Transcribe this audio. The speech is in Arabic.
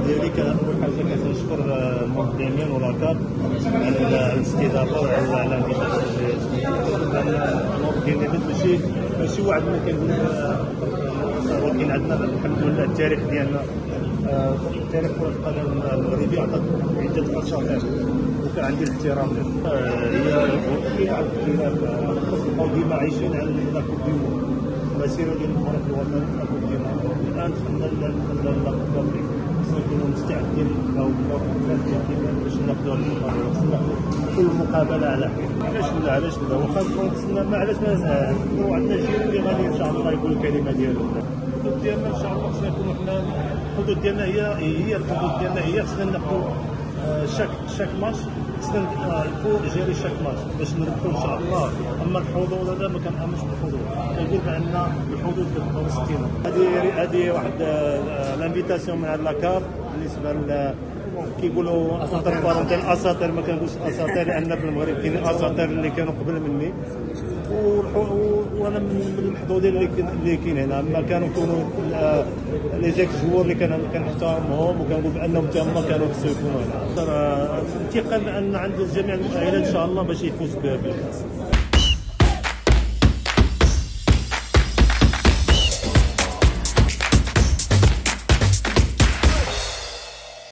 ديالي اول حاجه كنشكر المنظمين ولاكاب على الاستضافه وعلى الانفيتاسيون ديالي. ماشي واحد ما كنقول، ولكن عندنا الحمد لله التاريخ ديالنا، تاريخ كرة القدم المغربي عطى عدة ماتشات وكان عندي الاحترام لها. هي كاين واحد الاختلاف، بقاو ديما عايشين على لاكوب دي موند، المسيرة ديال المغرب الوطني لاكوب دي موند. الآن دخلنا لاكوب دافريك، خصنا نكونوا مستعدين أو موافقين باش ناخذوا المقابلة، خصنا ناخذوا كل مقابلة على خير. علاش لا واخا تسنى علاش ما نكونوا عندنا جيل اللي غادي إن شاء الله يقول الكلمة ديالو. الحدود ديالنا ان شاء الله خصنا نكونوا حنا، الحدود ديالنا هي الحدود ديالنا هي خصنا ناخذوا شاك ماتش، خصنا نفوق جيري شاك ماتش باش نربحوا ان شاء الله. اما الحضور هذا ما كنامنش بالحضور، كنقول بان الحدود كتبقى 60. هذه واحد لانفيتاسيون من هاد لاكاب بالنسبه كيقولوا اساطير فارنتين، اساطير ما كنقولش اساطير لان في المغرب كاينين اساطير اللي كانوا قبل مني، وانا من المحظوظين اللي كاين هنا. اما كانوا لي زيك جوور اللي كنحترمهم وكنقول بانهم تما كانوا خصهم يكونوا هنا. ثقه بان عند جميع المؤهلات ان شاء الله باش يفوز بالكاس.